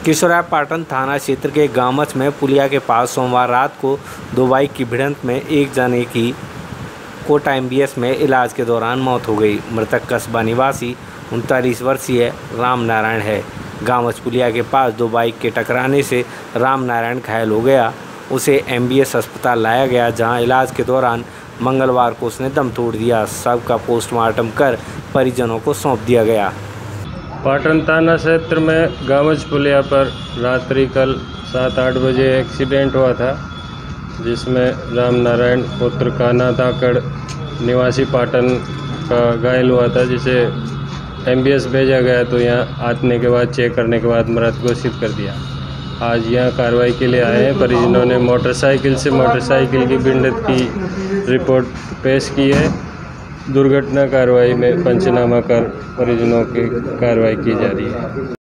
किशोरापाटन थाना क्षेत्र के गामच में पुलिया के पास सोमवार रात को दो बाइक की भिड़ंत में एक जने की कोटा एमबीएस में इलाज के दौरान मौत हो गई। मृतक कस्बा निवासी 39 वर्षीय राम नारायण है। गामच पुलिया के पास दो बाइक के टकराने से राम नारायण घायल हो गया। उसे एमबीएस अस्पताल लाया गया, जहां इलाज के दौरान मंगलवार को उसने दम तोड़ दिया। शव का पोस्टमार्टम कर परिजनों को सौंप दिया गया। पाटन थाना क्षेत्र में गामच पुलिया पर रात्रि कल 7-8 बजे एक्सीडेंट हुआ था, जिसमें राम नारायण पुत्र कान्हा धाकड़ निवासी पाटन का घायल हुआ था, जिसे एमबीएस भेजा गया। तो यहाँ आने के बाद चेक करने के बाद मृत घोषित कर दिया। आज यहाँ कार्रवाई के लिए आए हैं। परिजनों ने मोटरसाइकिल की भिड़ंत की रिपोर्ट पेश की है। दुर्घटना कार्रवाई में पंचनामा कर परिजनों की कार्रवाई की जा रही है।